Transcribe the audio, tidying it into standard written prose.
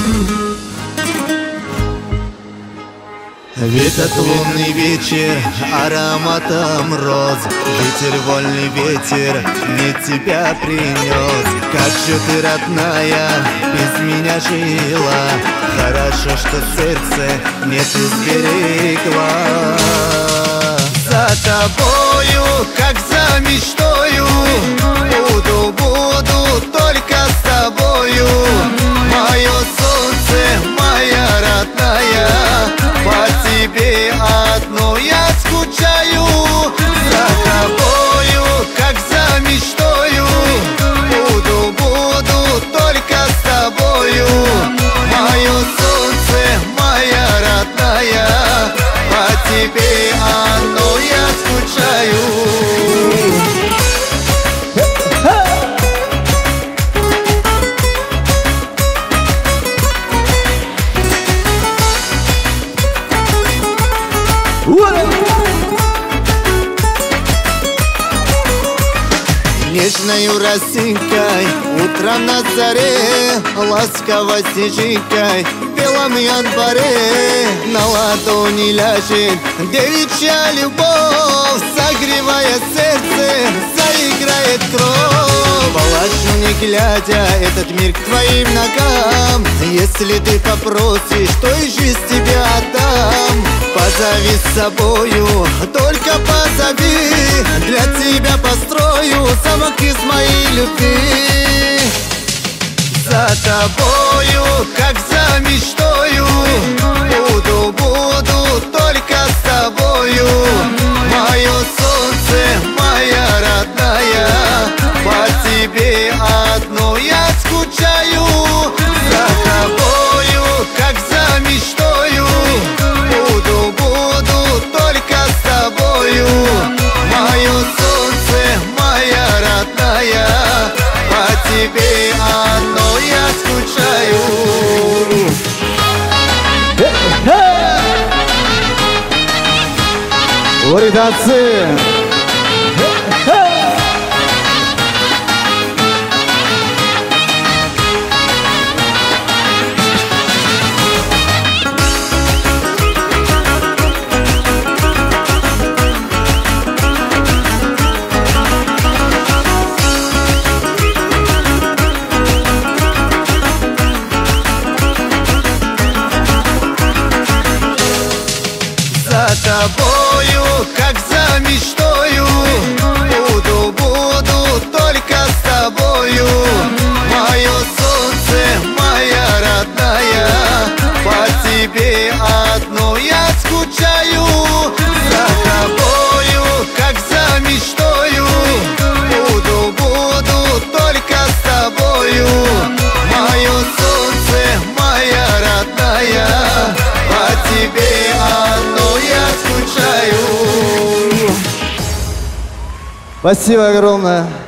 Этот лунный вечер ароматом роз, ветер, вольный ветер, мне тебя принес. Как же ты, родная, без меня жила, хорошо, что сердце мне ты сберегла. За тобою, как за мечтою, буду только с тобою. Мое солнце, моя родная, по тебе одно я скучаю. За тобою, как за мечтою, буду только с тобою. Мое солнце, моя родная, по тебе одно я скучаю. Нежною росинкой утром на заре, ласково снежинкой в белом январе на ладони ляжет девичья любовь, согревая сердце, заиграет кровь. Положу не глядя этот мир к твоим ногам, если ты попросишь, то и жизнь тебе отдам. Позови с собою, только позови, для тебя построю замок из моей любви. За тобою, как за мечтою, буду только с тобою. Мое солнце, моя родная, по тебе одно я скучаю. За тобою, как за мечтою, буду только с тобою. Мое солнце, моя родная, по тебе одно я скучаю. Уританцы! За тобою, как за мечтою, буду только с тобою. Мое солнце, моя родная, по тебе одно я скучаю. За тобою, как за мечтою, буду только с тобою. Мое солнце, моя родная, по тебе одно я скучаю. Спасибо огромное.